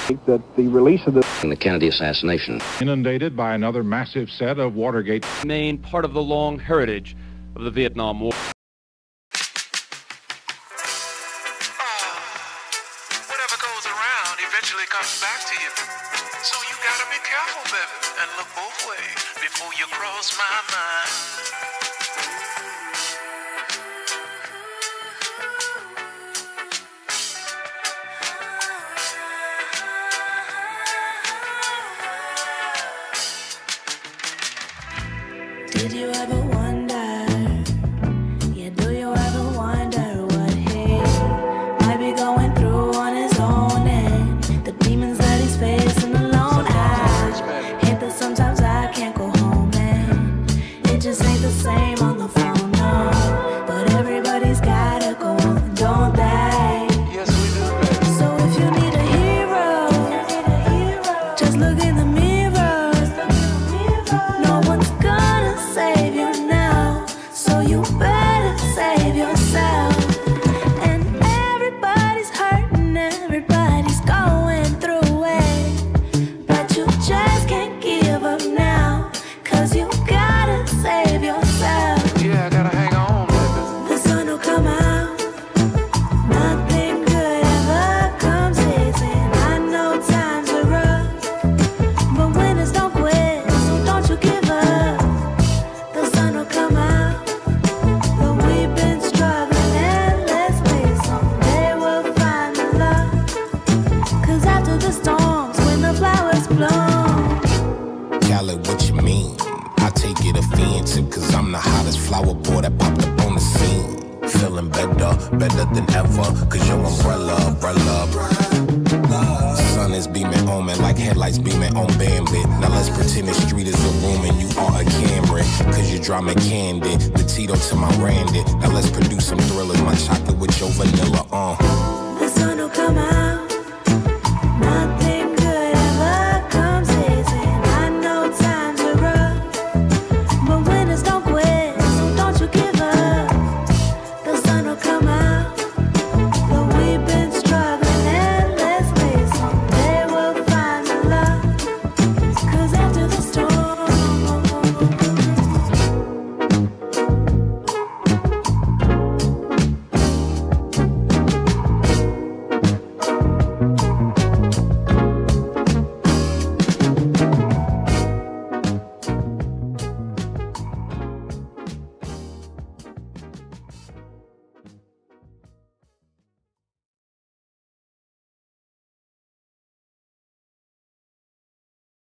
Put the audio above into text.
that the release of the Kennedy assassination. Inundated by another massive set of Watergate. Main part of the long heritage of the Vietnam War. Whatever goes around eventually comes back to you. So you gotta be careful, baby, and look both ways before you cross my mind. Did you ever wonder, yeah, do you ever wonder what he might be going through on his own and the demons that he's facing alone? I hate that sometimes I can't go home and it just ain't the same on the phone, no. But everybody's gotta go on, don't they? Yes, we do, baby. So if you need a hero, just look in the mirror. No one's gonna save you now, so you better save yourself. And everybody's hurting, everybody's going through it, but you just can't give up now, cause you gotta save yourself. Yeah, I gotta hang on, baby. The sun will come out, nothing good ever comes easy. I know times are rough, but winners don't quit, so don't you give up. The sun will come out, but we've been struggling endlessly. Someday we'll find the love, cause after the storms, when the flowers bloom. Khaled, what you mean? I take it offensive, cause I'm the hottest flower boy that popped up on the scene. Feeling better than ever, cause your umbrella. Sun is beaming on me like headlights beaming on Bambit. Now let's pretend the street is a room and you are a Cameron, cause you draw me candid, the Tito to my Randy. Now let's produce some thrillers, my chocolate with your vanilla,